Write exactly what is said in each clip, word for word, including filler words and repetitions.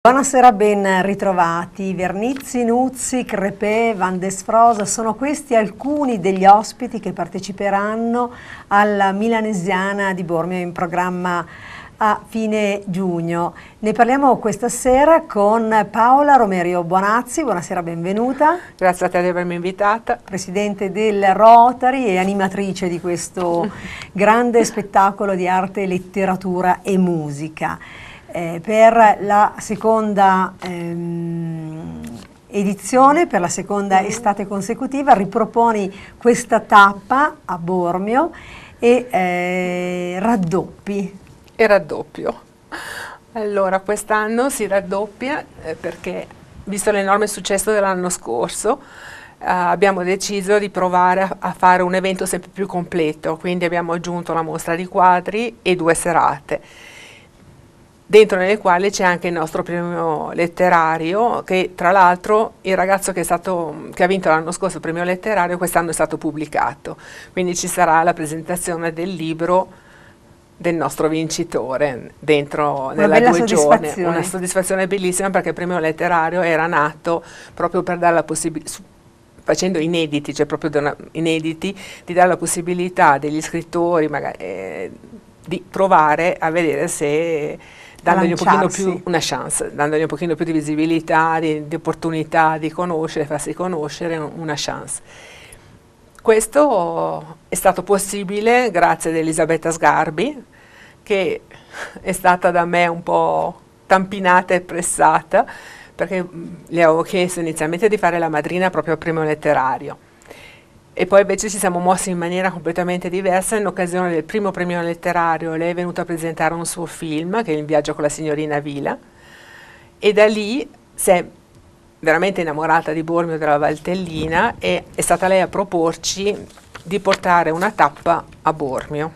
Buonasera, ben ritrovati. Vernizzi, Nuzzi, Crepè, Van Desfrosa, sono questi alcuni degli ospiti che parteciperanno alla Milanesiana di Bormio in programma a fine giugno. Ne parliamo questa sera con Paola Romerio Buonazzi. Buonasera, benvenuta. Grazie a te di avermi invitata. Presidente del Rotary e animatrice di questo grande spettacolo di arte, letteratura e musica. Eh, per la seconda ehm, edizione, per la seconda estate consecutiva, riproponi questa tappa a Bormio e eh, raddoppi. E raddoppio. Allora, quest'anno si raddoppia eh, perché, visto l'enorme successo dell'anno scorso, eh, abbiamo deciso di provare a, a fare un evento sempre più completo, quindi abbiamo aggiunto la mostra di quadri e due serate, dentro nelle quali c'è anche il nostro premio letterario, che tra l'altro il ragazzo che, è stato, che ha vinto l'anno scorso il premio letterario quest'anno è stato pubblicato, quindi ci sarà la presentazione del libro del nostro vincitore dentro una nella bella due giorni, soddisfazione. una soddisfazione bellissima, perché il premio letterario era nato proprio per dare la possibilità, facendo inediti, cioè proprio una, inediti, di dare la possibilità degli scrittori magari, eh, di provare a vedere se dandogli un pochino più una chance, dandogli un pochino più di visibilità, di, di opportunità di conoscere, farsi conoscere, una chance. Questo è stato possibile grazie ad Elisabetta Sgarbi, che è stata da me un po' tampinata e pressata, perché le avevo chiesto inizialmente di fare la madrina proprio al premio letterario. E poi invece ci siamo mossi in maniera completamente diversa. In occasione del primo premio letterario lei è venuta a presentare un suo film, che è Il viaggio con la signorina Vila, e da lì si è veramente innamorata di Bormio, della Valtellina, e è stata lei a proporci di portare una tappa a Bormio.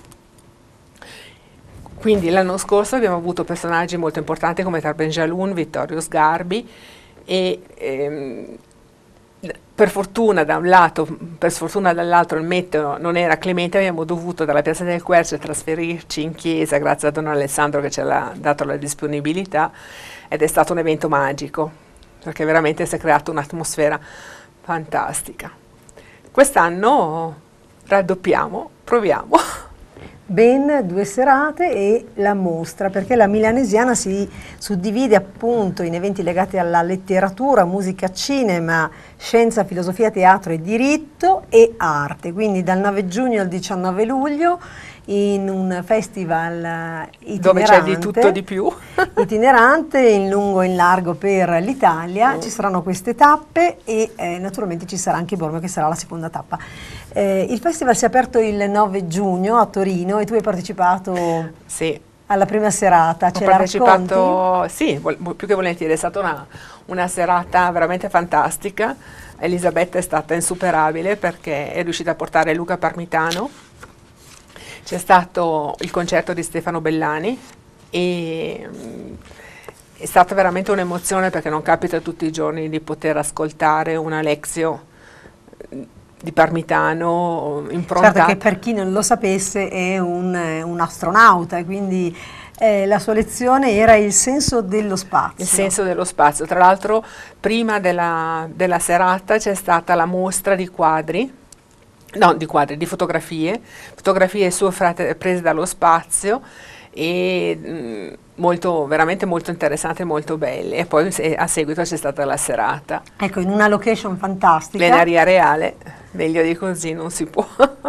Quindi l'anno scorso abbiamo avuto personaggi molto importanti come Tarben Jalun, Vittorio Sgarbi, e ehm, per fortuna da un lato, per sfortuna dall'altro il meteo non era clemente, abbiamo dovuto dalla piazza del Quercia trasferirci in chiesa grazie a Don Alessandro che ci ha dato la disponibilità, ed è stato un evento magico, perché veramente si è creata un'atmosfera fantastica. Quest'anno raddoppiamo, proviamo. Ben due serate e la mostra, perché la Milanesiana si suddivide appunto in eventi legati alla letteratura, musica, cinema, scienza, filosofia, teatro e diritto e arte, quindi dal nove giugno al diciannove luglio in un festival itinerante, dove c'è di tutto di più, itinerante in lungo e in largo per l'Italia. Mm. Ci saranno queste tappe e eh, naturalmente ci sarà anche Bormio, che sarà la seconda tappa. Eh, il festival si è aperto il nove giugno a Torino e tu hai partecipato sì. alla prima serata. Ce Ho partecipato, sì, più che volentieri, è stata una, una serata veramente fantastica. Elisabetta è stata insuperabile perché è riuscita a portare Luca Parmitano. C'è stato il concerto di Stefano Bellani e mh, è stata veramente un'emozione, perché non capita tutti i giorni di poter ascoltare una Alexio di Parmitano improntata. Certo, che per chi non lo sapesse è un, un astronauta, e quindi eh, la sua lezione era il senso dello spazio. Il senso dello spazio. Tra l'altro prima della, della serata c'è stata la mostra di quadri, no, di quadri, di fotografie, fotografie sue prese dallo spazio, e mh, molto, veramente molto interessanti e molto belle. E poi se, a seguito c'è stata la serata. Ecco, in una location fantastica. Plenaria reale, meglio di così non si può.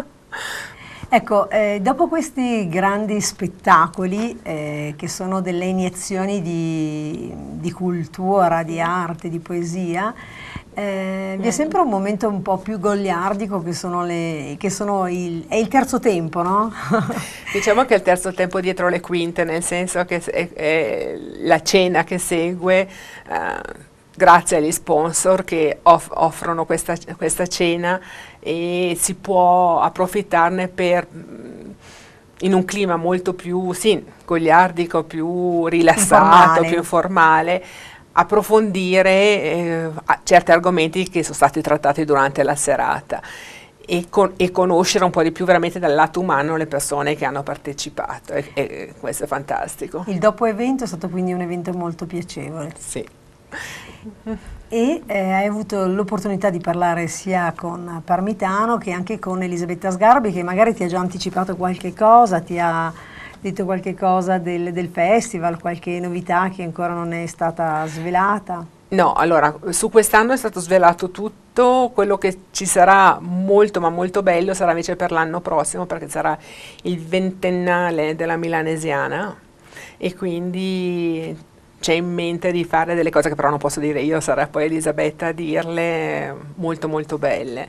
Ecco, eh, dopo questi grandi spettacoli eh, che sono delle iniezioni di, di cultura, di arte, di poesia, eh, vi è sempre un momento un po' più goliardico, che sono le, che sono il, è il terzo tempo, no? Diciamo che è il terzo tempo dietro le quinte, nel senso che è, è la cena che segue, eh, grazie agli sponsor che off offrono questa, questa cena, e si può approfittarne per, in un clima molto più sì, goliardico, più rilassato, informale. più informale, approfondire eh, certi argomenti che sono stati trattati durante la serata. e, con, e conoscere un po' di più veramente dal lato umano le persone che hanno partecipato, e, e questo è fantastico. Il dopo evento è stato quindi un evento molto piacevole. Sì. E eh, hai avuto l'opportunità di parlare sia con Parmitano che anche con Elisabetta Sgarbi, che magari ti ha già anticipato qualche cosa, ti ha detto qualche cosa del, del festival, qualche novità che ancora non è stata svelata? No, allora, su quest'anno è stato svelato tutto, quello che ci sarà molto ma molto bello sarà invece per l'anno prossimo, perché sarà il ventennale della Milanesiana e quindi c'è in mente di fare delle cose che però non posso dire io, sarà poi Elisabetta a dirle, molto molto belle.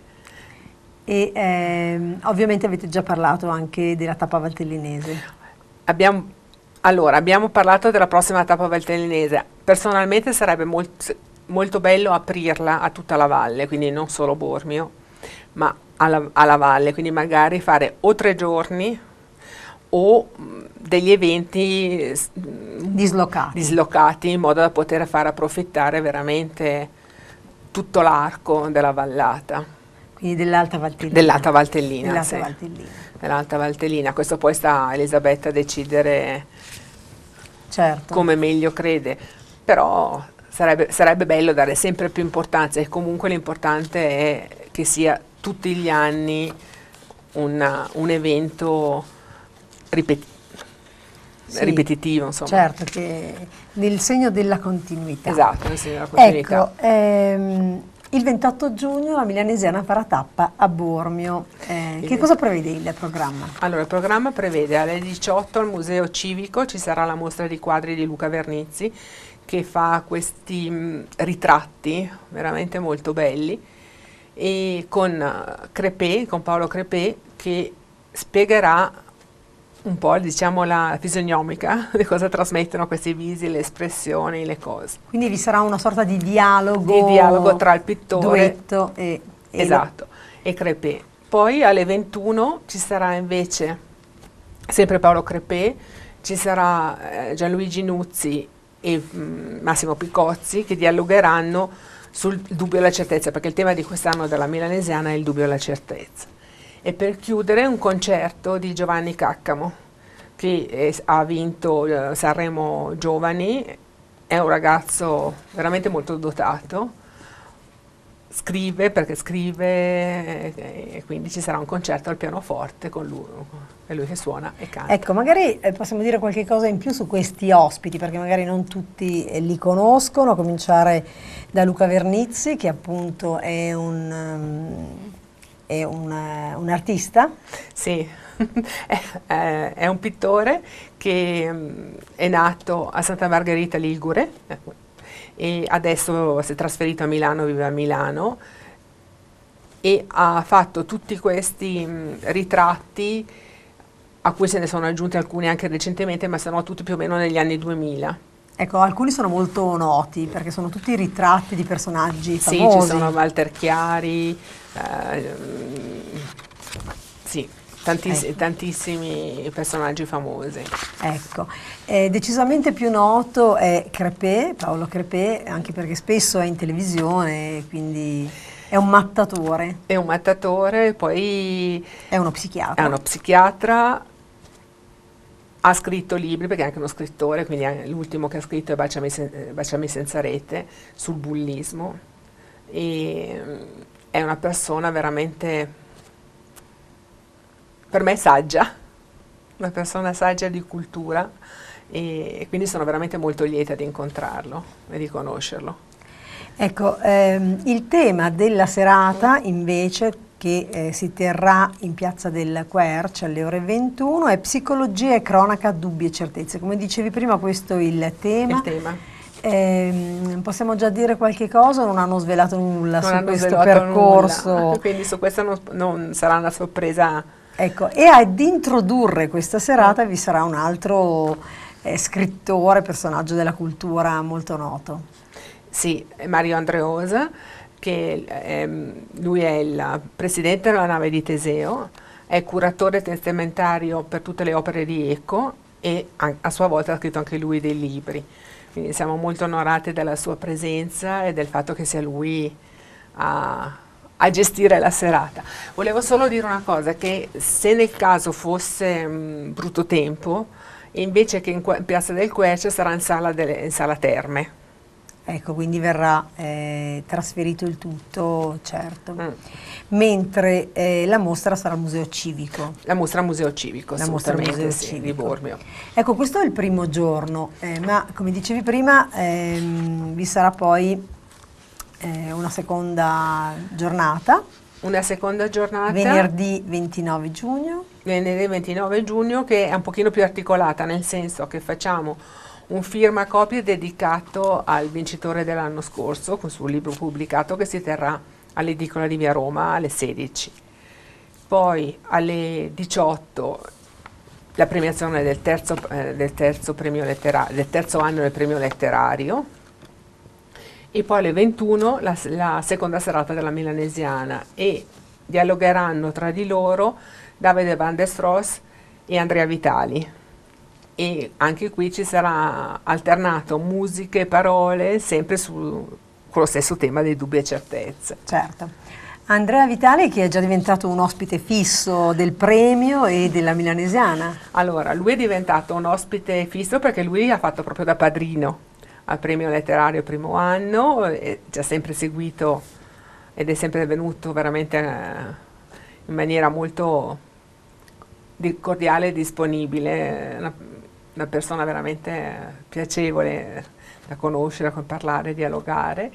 E ehm, ovviamente avete già parlato anche della tappa valtellinese. Abbiamo, allora, abbiamo parlato della prossima tappa valtellinese. Personalmente sarebbe molt, molto bello aprirla a tutta la valle, quindi non solo Bormio, ma alla, alla valle, quindi magari fare o tre giorni o degli eventi dislocati. dislocati in modo da poter far approfittare veramente tutto l'arco della vallata. Quindi dell'Alta Valtellina. Dell'Alta Valtellina, Dell'Alta sì. Valtellina. Dell'Alta Valtellina. Questo poi sta a Elisabetta a decidere, certo, come meglio crede, però sarebbe, sarebbe bello dare sempre più importanza, e comunque l'importante è che sia tutti gli anni una, un evento ripetitivo. Sì, ripetitivo, insomma. Certo, che nel segno della continuità. Esatto, nel segno della continuità. Ecco, ehm, il ventotto giugno la Milanesiana farà tappa a Bormio. Eh, che cosa prevede il programma? Allora, il programma prevede alle diciotto al Museo Civico ci sarà la mostra di quadri di Luca Vernizzi, che fa questi mh, ritratti veramente molto belli, e con uh, Crepè, con Paolo Crepè, che spiegherà un po', diciamo, la fisionomica di cosa trasmettono questi visi, le espressioni, le cose. Quindi vi sarà una sorta di dialogo, di dialogo tra il pittore, duetto e, e esatto, e Crepè. Poi alle ventuno ci sarà invece sempre Paolo Crepè, ci sarà eh, Gianluigi Nuzzi e mh, Massimo Picozzi, che dialogheranno sul dubbio e la certezza, perché il tema di quest'anno della Milanesiana è il dubbio e la certezza. E per chiudere un concerto di Giovanni Caccamo, che è, ha vinto eh, Sanremo Giovani, è un ragazzo veramente molto dotato, scrive perché scrive, e, e quindi ci sarà un concerto al pianoforte con lui, è lui che suona e canta. Ecco, magari eh, possiamo dire qualche cosa in più su questi ospiti, perché magari non tutti eh, li conoscono, a cominciare da Luca Vernizzi, che appunto è un... Um, è un, uh, un artista? Sì, è, è un pittore che um, è nato a Santa Margherita Ligure e adesso si è trasferito a Milano, vive a Milano, e ha fatto tutti questi um, ritratti, a cui se ne sono aggiunti alcuni anche recentemente, ma sono tutti più o meno negli anni duemila. Ecco, alcuni sono molto noti perché sono tutti ritratti di personaggi famosi. Sì, ci sono Walter Chiari, eh, sì, tantiss ecco. tantissimi personaggi famosi. Ecco, eh, decisamente più noto è Crepè, Paolo Crepè, anche perché spesso è in televisione, quindi è un mattatore. È un mattatore, poi è uno psichiatra. È uno psichiatra. Ha scritto libri, perché è anche uno scrittore, quindi l'ultimo che ha scritto è Baciami, sen Baciami senza rete, sul bullismo, e è una persona veramente, per me, saggia, una persona saggia di cultura, e quindi sono veramente molto lieta di incontrarlo e di conoscerlo. Ecco, ehm, il tema della serata invece, che eh, si terrà in Piazza del Quercia alle ore ventuno, è Psicologia e cronaca, dubbi e certezze. Come dicevi prima, questo è il tema. Il tema. Eh, possiamo già dire qualche cosa? Non hanno svelato nulla non su hanno questo svelato percorso. Nulla. Quindi su questo non, non sarà una sorpresa. Ecco, e ad introdurre questa serata vi sarà un altro eh, scrittore, personaggio della cultura molto noto. Sì, Mario Andreosa, che ehm, lui è il presidente della nave di Teseo, è curatore testamentario per tutte le opere di Eco e a, a sua volta ha scritto anche lui dei libri. Quindi siamo molto onorati della sua presenza e del fatto che sia lui a, a gestire la serata. Volevo solo dire una cosa, che se nel caso fosse mh, brutto tempo, invece che in, in Piazza del Quercia sarà in sala, delle, in sala Terme. Ecco, quindi verrà eh, trasferito il tutto, certo. Mm. Mentre eh, la mostra sarà al Museo Civico. La mostra al Museo Civico, La mostra al assolutamente, Museo sì, Civico. di Bormio. Ecco, questo è il primo giorno, eh, ma come dicevi prima, ehm, vi sarà poi eh, una seconda giornata. Una seconda giornata. Venerdì ventinove giugno. Venerdì ventinove giugno, che è un pochino più articolata, nel senso che facciamo un firmacopie dedicato al vincitore dell'anno scorso, con suo libro pubblicato, che si terrà all'edicola di Via Roma alle sedici. Poi alle diciotto la premiazione del terzo, eh, del terzo, premio letterario, del terzo anno del premio letterario, e poi alle ventuno la, la seconda serata della Milanesiana, e dialogheranno tra di loro Davide Van der Stross e Andrea Vitali. E anche qui ci sarà alternato musiche e parole, sempre su, con lo stesso tema dei dubbi e certezze. Certo. Andrea Vitali, che è già diventato un ospite fisso del premio e della Milanesiana. Allora, lui è diventato un ospite fisso perché lui ha fatto proprio da padrino al premio letterario primo anno, e ci ha sempre seguito ed è sempre venuto veramente eh, in maniera molto di, cordiale e disponibile. Una, una persona veramente piacevole da conoscere, da parlare, dialogare,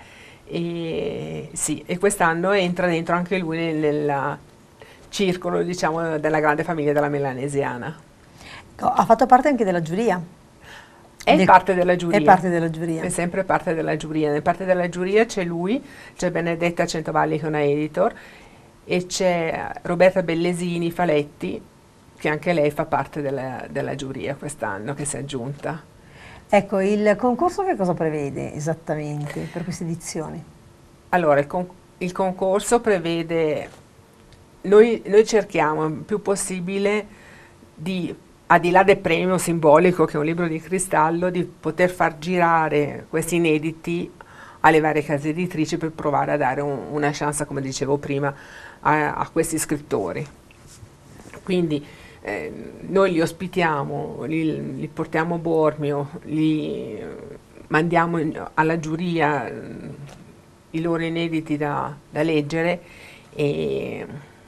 e sì, e quest'anno entra dentro anche lui nel, nel circolo, diciamo, della grande famiglia della Milanesiana. Ha fatto parte anche della giuria. È Del, parte della giuria. È parte della giuria. È sempre parte della giuria. Nel parte della giuria c'è lui, c'è Benedetta Centovalli che è una editor, e c'è Roberta Bellesini Faletti, che anche lei fa parte della, della giuria quest'anno, che si è aggiunta. Ecco, il concorso che cosa prevede esattamente per queste edizioni? Allora, il, con, il concorso prevede, noi, noi cerchiamo il più possibile di, al di là del premio simbolico, che è un libro di cristallo, di poter far girare questi inediti alle varie case editrici per provare a dare un, una chance, come dicevo prima, a, a questi scrittori. Quindi Eh, noi li ospitiamo, li, li portiamo a Bormio, li mandiamo in, alla giuria eh, i loro inediti da, da leggere, e,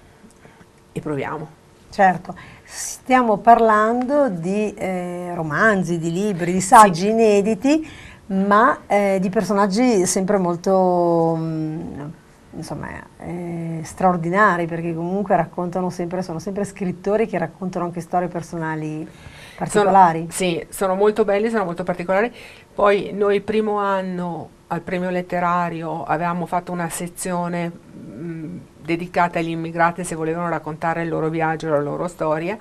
e proviamo. Certo, stiamo parlando di eh, romanzi, di libri, di saggi sì. inediti, ma eh, di personaggi sempre molto mh, insomma, eh, straordinari, perché comunque raccontano sempre, sono sempre scrittori che raccontano anche storie personali particolari. Sono, sì, sono molto belli, sono molto particolari. Poi noi il primo anno al premio letterario avevamo fatto una sezione mh, dedicata agli immigrati, se volevano raccontare il loro viaggio, la loro storia.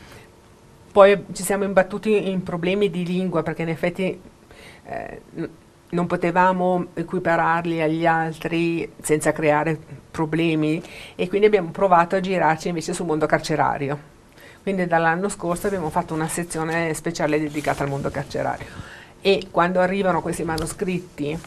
Poi ci siamo imbattuti in problemi di lingua, perché in effetti eh, non potevamo equipararli agli altri senza creare problemi, e quindi abbiamo provato a girarci invece sul mondo carcerario. Quindi dall'anno scorso abbiamo fatto una sezione speciale dedicata al mondo carcerario, e quando arrivano questi manoscritti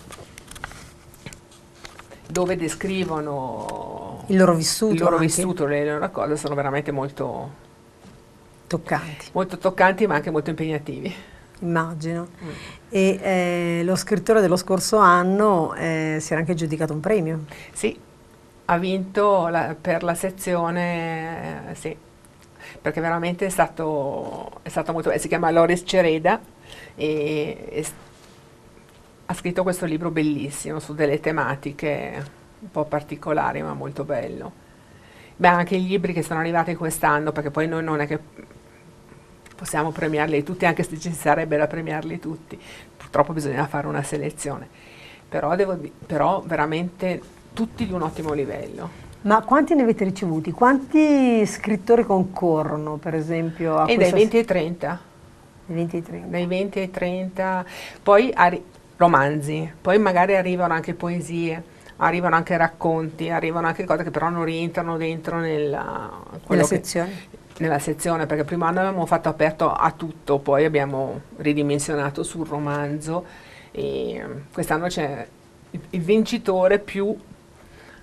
dove descrivono il loro vissuto, il loro vissuto, le loro cose, sono veramente molto toccanti, molto toccanti, ma anche molto impegnativi. Immagino. Mm. E eh, lo scrittore dello scorso anno eh, si era anche aggiudicato un premio. Sì, ha vinto la, per la sezione, eh, sì, perché veramente è stato, è stato molto bello. Si chiama Loris Cereda, e, e ha scritto questo libro bellissimo su delle tematiche un po' particolari, ma molto bello. Beh, anche i libri che sono arrivati quest'anno, perché poi noi non è che possiamo premiarli tutti, anche se ci sarebbe da premiarli tutti, purtroppo bisogna fare una selezione, però, devo di- però veramente tutti di un ottimo livello. Ma quanti ne avete ricevuti? Quanti scrittori concorrono, per esempio? A e dai venti ai trenta. venti ai trenta. Dai venti ai trenta, poi arri- romanzi, poi magari arrivano anche poesie, arrivano anche racconti, arrivano anche cose che però non rientrano dentro nella, nella che, sezione. Nella sezione, perché il primo anno avevamo fatto aperto a tutto, poi abbiamo ridimensionato sul romanzo, e quest'anno c'è il, il vincitore più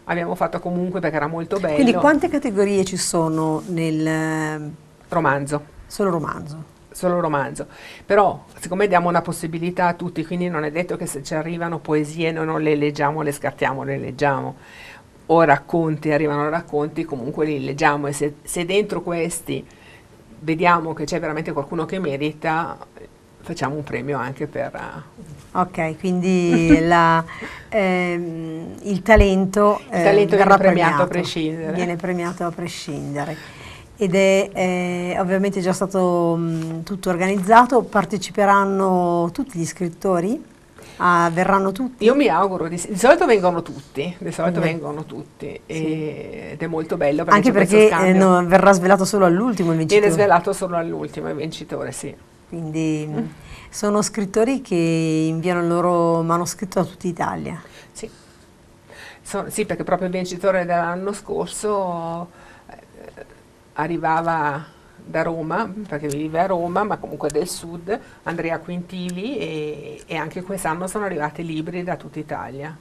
abbiamo fatto comunque perché era molto bello. Quindi quante categorie ci sono nel romanzo? Solo romanzo. Solo romanzo, però siccome diamo una possibilità a tutti, quindi non è detto che se ci arrivano poesie noi non le leggiamo, le scartiamo, le leggiamo, o racconti, arrivano racconti, comunque li leggiamo, e se, se dentro questi vediamo che c'è veramente qualcuno che merita, facciamo un premio anche per... Ok, quindi la, ehm, il talento, il talento eh, viene premiato, premiato a prescindere. Viene premiato a prescindere. Ed è eh, ovviamente già stato mh, tutto organizzato. Parteciperanno tutti gli scrittori? Ah, verranno tutti? Io mi auguro, di, di solito vengono tutti, di solito Mm. vengono tutti, Sì. e, ed è molto bello perché Anche c'è questo perché eh, scambio. no, verrà svelato solo all'ultimo il vincitore. Viene svelato solo all'ultimo il vincitore, sì. Quindi mh, sono scrittori che inviano il loro manoscritto a tutta Italia. Sì, So- sì, perché proprio il vincitore dell'anno scorso eh, arrivava da Roma, perché vive a Roma, ma comunque del sud, Andrea Quintili, e, e anche quest'anno sono arrivati libri da tutta Italia.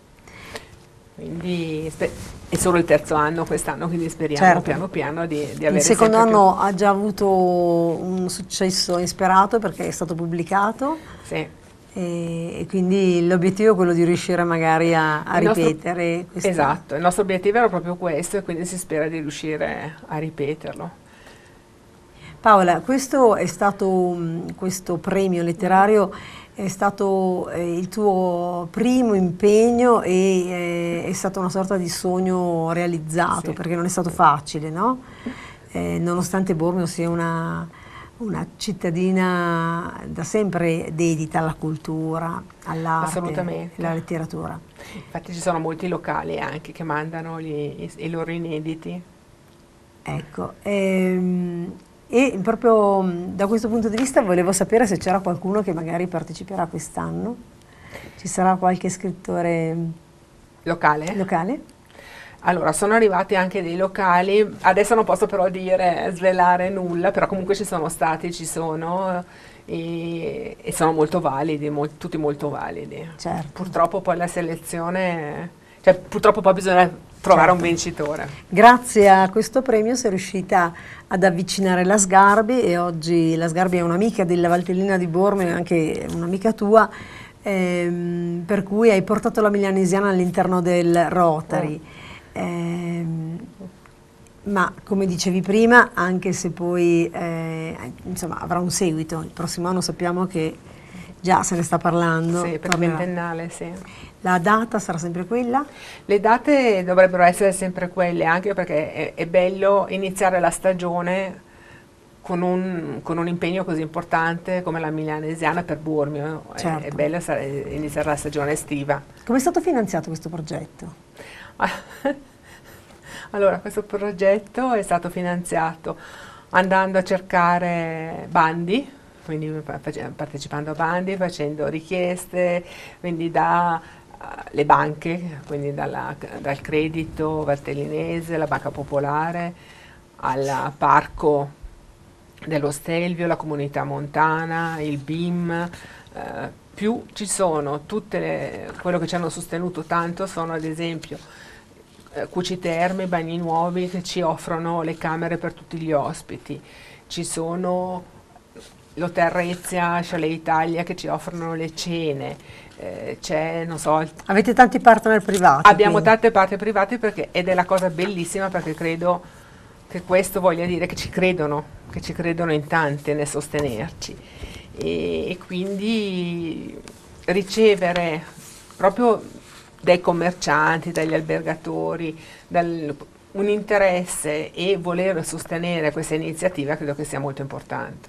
Quindi spe- è solo il terzo anno quest'anno, quindi speriamo Certo. piano piano di, di avere Il secondo sempre anno ha già avuto un successo insperato perché è stato pubblicato. più. Sì. E, e quindi l'obiettivo è quello di riuscire magari a, a Il nostro- ripetere questa- Esatto, il nostro obiettivo era proprio questo e quindi si spera di riuscire a ripeterlo. Paola, questo è stato mh, questo premio letterario è stato eh, il tuo primo impegno e eh, è stato una sorta di sogno realizzato, Sì. perché non è stato facile, no? Eh, nonostante Bormio sia una, una cittadina da sempre dedita alla cultura, all'arte, Assolutamente. alla letteratura. Infatti ci sono molti locali anche che mandano gli- i, i loro inediti. Ecco, ehm, e proprio mh, da questo punto di vista volevo sapere se c'era qualcuno che magari parteciperà quest'anno. Ci sarà qualche scrittore mh, Locale? locale? Allora, sono arrivati anche dei locali, adesso non posso però dire, svelare nulla, però comunque ci sono stati, ci sono, e, e sono molto validi, mol- tutti molto validi. Certo. Purtroppo poi la selezione, cioè purtroppo poi bisogna trovare Certo. un vincitore. Grazie a questo premio sei riuscita ad avvicinare la Sgarbi e oggi la Sgarbi è un'amica della Valtellina di Bormio e anche un'amica tua, ehm, per cui hai portato la milanesiana all'interno del Rotary. Ehm, ma come dicevi prima, anche se poi eh, insomma, avrà un seguito, il prossimo anno sappiamo che già se ne sta parlando. Sì, per il tornerà. ventennale, sì. La data sarà sempre quella? Le date dovrebbero essere sempre quelle, anche perché è, è bello iniziare la stagione con un, con un impegno così importante come la milanesiana per Bormio. È- Certo. È, bello sa- iniziare la stagione estiva. Come è stato finanziato questo progetto? Allora, questo progetto è stato finanziato andando a cercare bandi, quindi fa- face- partecipando a bandi, facendo richieste, quindi da eh, le banche, quindi dalla- dal credito valtellinese, la Banca Popolare, al parco dello Stelvio, la comunità montana, il B I M, eh, più ci sono tutte le, quello che ci hanno sostenuto tanto sono ad esempio eh, Cuci Terme, Bagni Nuovi che ci offrono le camere per tutti gli ospiti, ci sono l'Hotel Rezia, Chalet Italia che ci offrono le cene, eh, c'è, non so, il- Avete tanti partner privati? abbiamo quindi. tante parti private perché, ed è la cosa bellissima perché credo che questo voglia dire che ci credono, che ci credono in tanti nel sostenerci e, e quindi ricevere proprio dai commercianti, dagli albergatori, dal- un interesse e voler sostenere questa iniziativa credo che sia molto importante.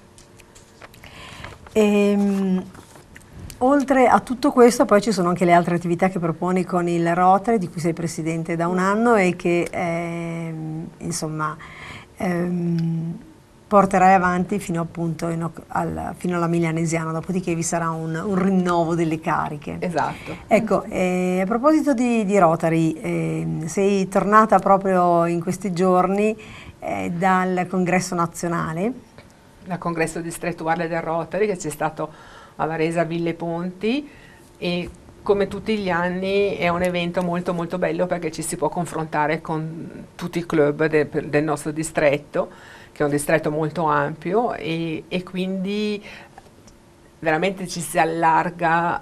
Ehm, oltre a tutto questo poi ci sono anche le altre attività che proponi con il Rotary, di cui sei presidente da un anno e che ehm, insomma ehm, porterai avanti fino appunto in oc- al- fino alla milanesiana, dopodiché vi sarà un, un rinnovo delle cariche. Esatto. Ecco, eh, a proposito di, di Rotary, ehm, sei tornata proprio in questi giorni eh, dal congresso nazionale. Al congresso distrettuale del Rotary che c'è stato a Varese a Ville Ponti e come tutti gli anni è un evento molto molto bello perché ci si può confrontare con tutti i club de, del nostro distretto, che è un distretto molto ampio, e, e quindi veramente ci si allarga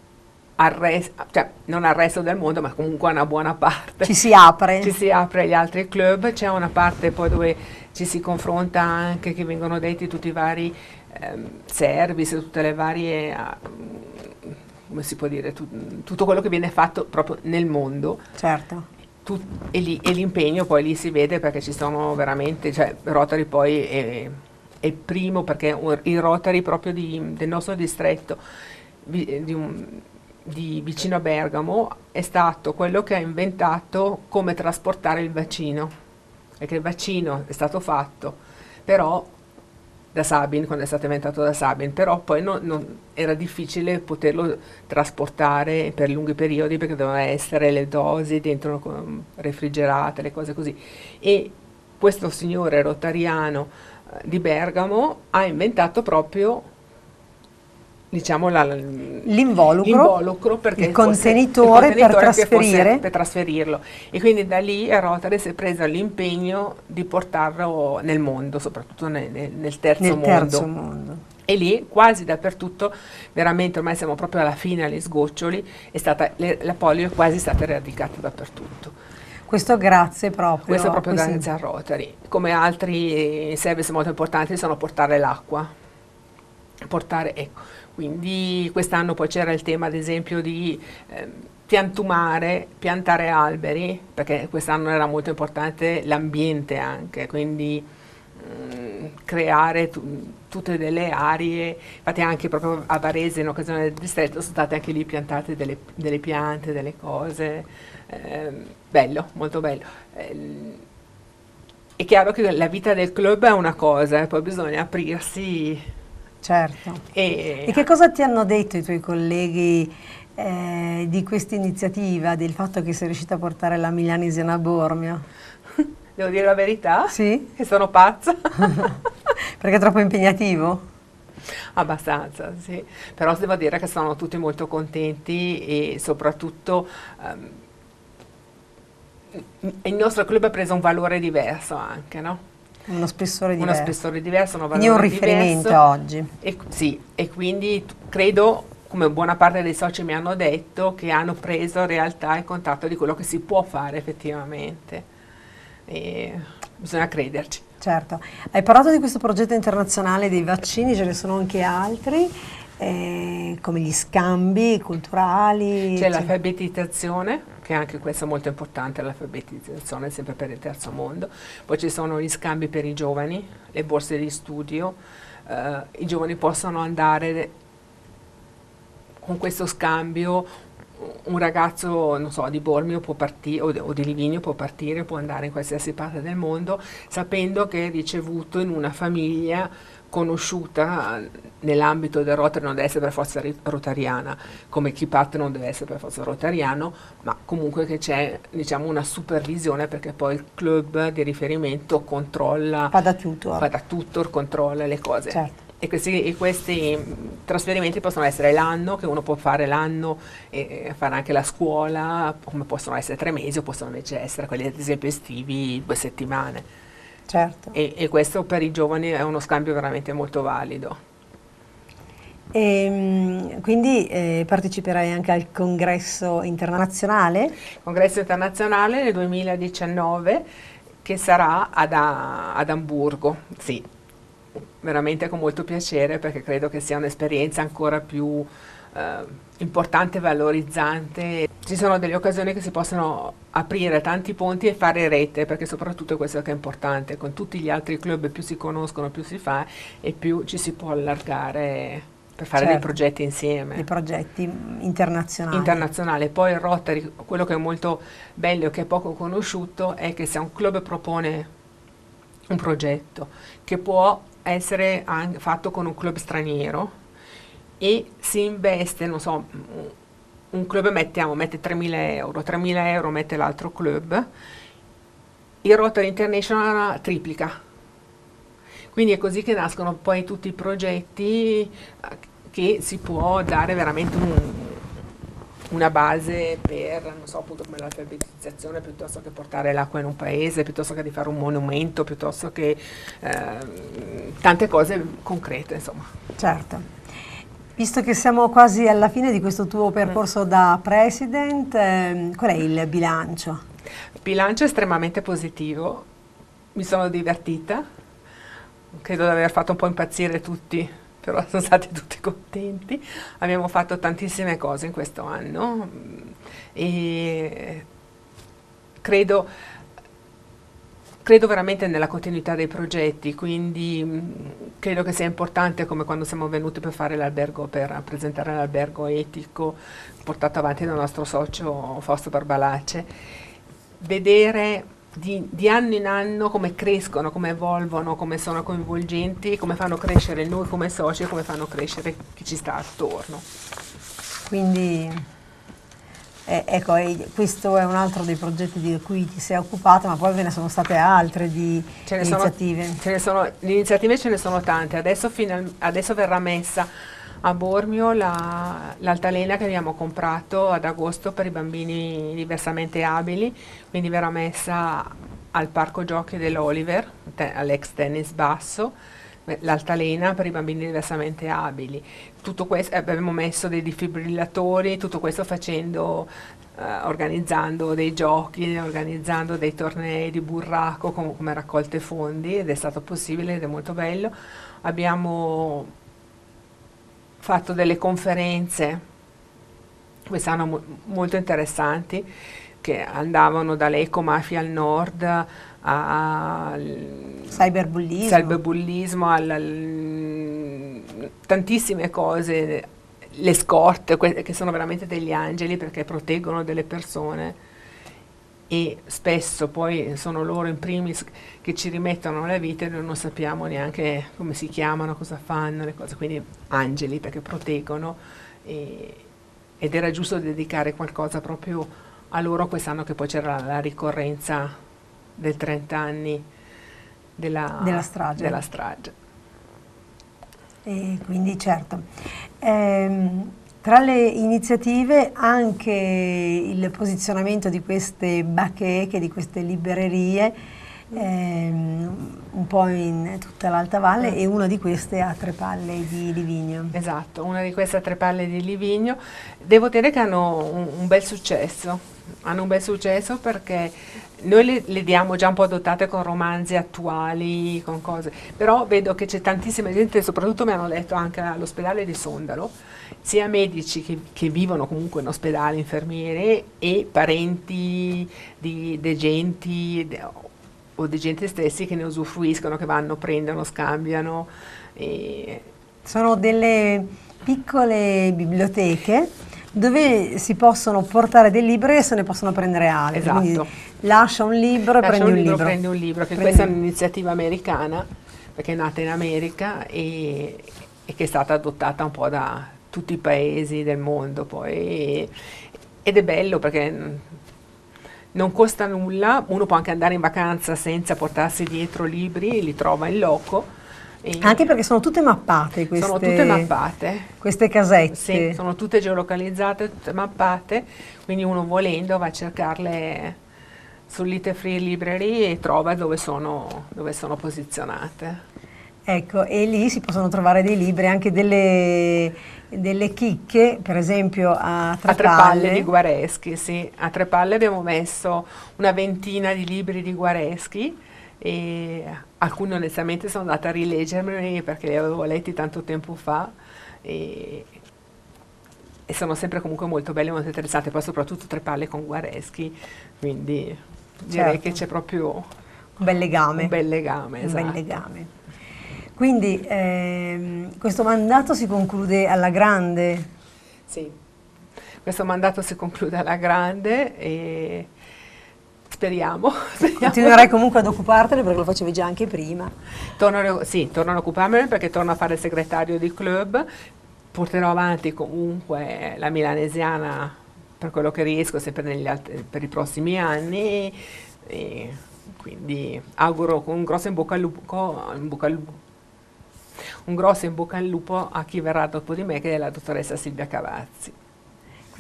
al resto, cioè non al resto del mondo, ma comunque a una buona parte. Ci si apre. Ci si apre agli altri club, c'è una parte poi dove ci si confronta anche, che vengono detti tutti i vari ehm, service, tutte le varie, uh, come si può dire, tu, tutto quello che viene fatto proprio nel mondo. Certo. Tut, e, lì, e l'impegno poi lì si vede perché ci sono veramente, cioè Rotary poi è, è il primo, perché il Rotary proprio di, del nostro distretto, di, di un, di vicino a Bergamo, è stato quello che ha inventato come trasportare il vaccino, perché il vaccino è stato fatto però da Sabin, quando è stato inventato da Sabin, però poi non, non, era difficile poterlo trasportare per lunghi periodi perché dovevano essere le dosi dentro refrigerate, le cose così, e questo signore rotariano eh, di Bergamo ha inventato proprio, diciamo, l'involucro, perché il contenitore, fosse, il contenitore per trasferire fosse, per trasferirlo, e quindi da lì Rotary si è preso l'impegno di portarlo nel mondo, soprattutto nel, nel, terzo, nel mondo. terzo mondo. E lì quasi dappertutto, veramente ormai siamo proprio alla fine, agli sgoccioli, è stata, le, la polio è quasi stata eradicata dappertutto. Questo grazie proprio. Questo è proprio Questo grazie a Rotary. Come altri service molto importanti sono portare l'acqua, portare, ecco. Quindi quest'anno poi c'era il tema ad esempio di eh, piantumare, piantare alberi, perché quest'anno era molto importante l'ambiente anche, quindi mh, creare tutte delle aree, infatti anche proprio a Varese in occasione del distretto sono state anche lì piantate delle, delle piante, delle cose, eh, bello, molto bello. Eh, è chiaro che la vita del club è una cosa, e poi bisogna aprirsi. Certo. E, e che cosa ti hanno detto i tuoi colleghi eh, di questa iniziativa, del fatto che sei riuscita a portare la Milanesiana a Bormio? Devo dire la verità? Sì? Che sono pazza. Perché è troppo impegnativo? Abbastanza, sì. Però devo dire che sono tutti molto contenti e soprattutto um, il nostro club ha preso un valore diverso anche, no? Uno spessore diverso. Uno spessore diverso, uno valore valore diverso. Quindi un riferimento diverso. oggi. E, sì, e quindi credo, come buona parte dei soci mi hanno detto, che hanno preso in realtà il contatto di quello che si può fare effettivamente. E bisogna crederci. Certo. Hai parlato di questo progetto internazionale dei vaccini, ce ne sono anche altri, eh, come gli scambi culturali. C'è l'alfabetizzazione, che anche questo è molto importante, l'alfabetizzazione sempre per il terzo mondo. Poi ci sono gli scambi per i giovani, le borse di studio, eh, i giovani possono andare con questo scambio, un ragazzo, non so, di Bormio può partire, o, o di Livigno può partire, può andare in qualsiasi parte del mondo, sapendo che è ricevuto in una famiglia conosciuta nell'ambito del Rotary, non deve essere per forza rotariana, come chi parte non deve essere per forza rotariano, ma comunque che c'è, diciamo, una supervisione, perché poi il club di riferimento controlla, fa da tutor, fa da tutor, controlla le cose. Certo. E questi, e questi trasferimenti possono essere l'anno, che uno può fare l'anno e fare anche la scuola, come possono essere tre mesi o possono invece essere quelli ad esempio estivi, due settimane. Certo. E, e questo per i giovani è uno scambio veramente molto valido. E, quindi eh, parteciperai anche al congresso internazionale? Congresso internazionale nel duemiladiciannove, che sarà ad, a, ad Amburgo, sì, veramente con molto piacere, perché credo che sia un'esperienza ancora più eh, importante e valorizzante. Ci sono delle occasioni che si possono aprire tanti ponti e fare rete, perché soprattutto questo che è importante, con tutti gli altri club più si conoscono, più si fa e più ci si può allargare per fare certo, dei progetti insieme. Dei progetti internazionali. Internazionale. Poi il Rotary, quello che è molto bello e che è poco conosciuto, è che se un club propone un progetto che può essere anche fatto con un club straniero e si investe, non so, un club mettiamo, mette tremila euro, tremila euro mette l'altro club, il Rotary International triplica. Quindi è così che nascono poi tutti i progetti che si può dare veramente un, una base per, non so, appunto come l'alfabetizzazione, piuttosto che portare l'acqua in un paese, piuttosto che di fare un monumento, piuttosto che eh, tante cose concrete, insomma. Certo. Visto che siamo quasi alla fine di questo tuo percorso da president, ehm, qual è il bilancio? Il bilancio è estremamente positivo, mi sono divertita, credo di aver fatto un po' impazzire tutti, però sono stati tutti contenti. Abbiamo fatto tantissime cose in questo anno e credo, credo veramente nella continuità dei progetti, quindi mh, credo che sia importante, come quando siamo venuti per fare l'albergo, per presentare l'albergo etico portato avanti dal nostro socio Fausto Barbalace, vedere Di, di anno in anno come crescono, come evolvono, come sono coinvolgenti, come fanno crescere noi come soci e come fanno crescere chi ci sta attorno. Quindi, eh, ecco, eh, questo è un altro dei progetti di cui ti sei occupata, ma poi ve ne sono state altre di ce ne iniziative. Sono, ce ne sono, le iniziative ce ne sono tante, adesso, final, adesso verrà messa a Bormio la, l'altalena che abbiamo comprato ad agosto per i bambini diversamente abili, quindi verrà messa al parco giochi dell'Oliver, te, all'ex tennis basso, l'altalena per i bambini diversamente abili. Tutto questo, eh, abbiamo messo dei defibrillatori, tutto questo facendo, eh, organizzando dei giochi, organizzando dei tornei di burraco com- come raccolte fondi, ed è stato possibile ed è molto bello. Abbiamo fatto delle conferenze quest'anno mo- molto interessanti, che andavano dall'ecomafia al nord al Cyberbullismo. cyberbullismo, al, al, tantissime cose, le scorte, que- che sono veramente degli angeli perché proteggono delle persone e spesso poi sono loro in primis che ci rimettono alla vita e noi non sappiamo neanche come si chiamano, cosa fanno, le cose, quindi angeli perché proteggono, e, ed era giusto dedicare qualcosa proprio a loro quest'anno, che poi c'era la, la ricorrenza del trenta anni della, della strage. Della strage. E quindi certo. Ehm, Tra le iniziative anche il posizionamento di queste bacheche, di queste librerie, ehm, un po' in tutta l'Alta Valle, e una di queste a Tre Palle di Livigno. Esatto, una di queste a Tre Palle di Livigno. Devo dire che hanno un, un bel successo, hanno un bel successo perché noi le, le diamo già un po' dotate con romanzi attuali, con cose, però vedo che c'è tantissima gente, soprattutto mi hanno detto anche all'ospedale di Sondalo, sia medici che, che vivono comunque in ospedale, infermiere, e parenti di degenti de, o degenti stessi che ne usufruiscono, che vanno, prendono, scambiano. E sono delle piccole biblioteche dove si possono portare dei libri e se ne possono prendere altri. Esatto. Quindi lascia un libro e lascia prendi un un libro, libro. prendi un libro, che prendi. Questa è un'iniziativa americana, perché è nata in America e, e che è stata adottata un po' da tutti i paesi del mondo poi, ed è bello perché non costa nulla, uno può anche andare in vacanza senza portarsi dietro libri, li trova in loco. Anche perché sono tutte mappate queste, sono tutte mappate. Queste casette. Sì, sono tutte geolocalizzate, tutte mappate, quindi uno volendo va a cercarle sull'Ite Free Library e trova dove sono, dove sono posizionate. Ecco, e lì si possono trovare dei libri, anche delle, delle chicche, per esempio a Tre, a Tre Palle. Palle di Guareschi, sì. A Tre Palle abbiamo messo una ventina di libri di Guareschi, e alcuni onestamente sono andata a rileggermi perché li avevo letti tanto tempo fa, e, e sono sempre comunque molto belli e molto interessanti, poi soprattutto Tre Palle con Guareschi, quindi direi Certo. che c'è proprio un bel legame. Un bel legame, un esatto. bel legame. Quindi ehm, questo mandato si conclude alla grande? Sì, questo mandato si conclude alla grande e speriamo. speriamo. Continuerai comunque ad occupartene perché lo facevi già anche prima. Torno, sì, torno ad occuparmene perché torno a fare il segretario di club, porterò avanti comunque la milanesiana per quello che riesco sempre negli altri, per i prossimi anni, e quindi auguro un grosso in bocca al lupo, in bocca al lupo un grosso in bocca al lupo a chi verrà dopo di me, che è la dottoressa Silvia Cavazzi.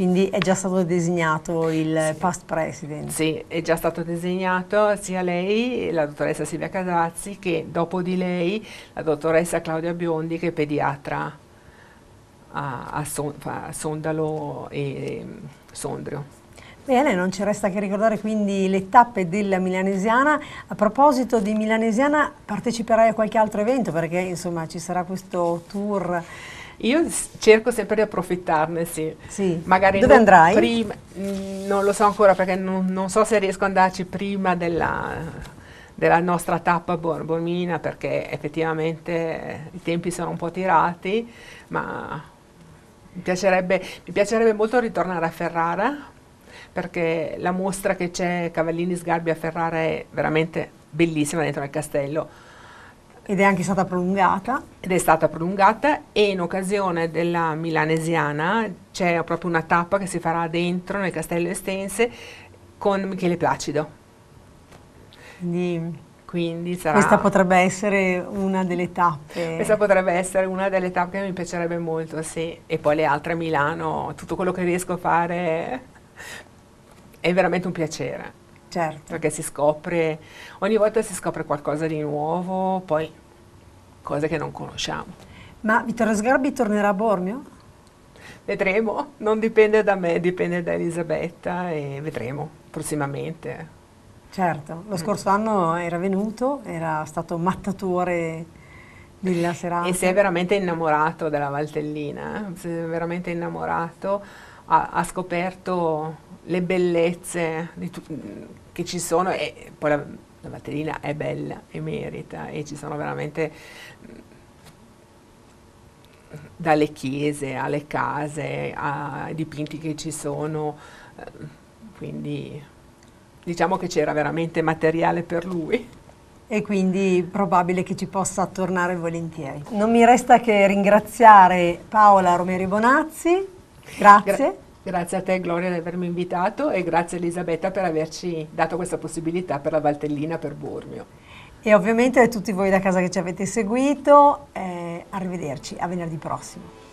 Quindi è già stato designato il sì. past president. Sì, è già stato designato sia lei, la dottoressa Silvia Casazzi, che dopo di lei la dottoressa Claudia Biondi, che è pediatra a, a, Son, a Sondalo e Sondrio. Bene, non ci resta che ricordare quindi le tappe della Milanesiana. A proposito di Milanesiana, parteciperai a qualche altro evento, perché insomma ci sarà questo tour. Io cerco sempre di approfittarne, sì. Sì. Magari Dove non andrai? Prima, mh, non lo so ancora, perché non, non so se riesco ad andarci prima della, della nostra tappa Bormina, perché effettivamente i tempi sono un po' tirati, ma mi piacerebbe, mi piacerebbe molto ritornare a Ferrara, perché la mostra che c'è Cavallini Sgarbi a Ferrara è veramente bellissima dentro il castello. Ed è anche stata prolungata. Ed è stata prolungata, e in occasione della Milanesiana c'è proprio una tappa che si farà dentro nel Castello Estense con Michele Placido. Quindi, Quindi sarà, questa potrebbe essere una delle tappe. Questa potrebbe essere una delle tappe che mi piacerebbe molto, sì. E poi le altre a Milano, tutto quello che riesco a fare è veramente un piacere. Certo. Perché si scopre, ogni volta si scopre qualcosa di nuovo, poi cose che non conosciamo. Ma Vittorio Sgarbi tornerà a Bormio? Vedremo, non dipende da me, dipende da Elisabetta, e vedremo prossimamente. Certo, lo scorso mm. anno era venuto, era stato mattatore della serata. E si è veramente innamorato della Valtellina, si è veramente innamorato, ha, ha scoperto le bellezze di che ci sono, e poi la, la Valtellina è bella e merita, e ci sono veramente dalle chiese alle case ai dipinti che ci sono, eh, quindi diciamo che c'era veramente materiale per lui. E quindi probabile che ci possa tornare volentieri. Non mi resta che ringraziare Paola Romeri Bonazzi, grazie. Gra Grazie a te Gloria di avermi invitato, e grazie a Elisabetta per averci dato questa possibilità per la Valtellina, per Bormio. E ovviamente a tutti voi da casa che ci avete seguito, eh, arrivederci, a venerdì prossimo.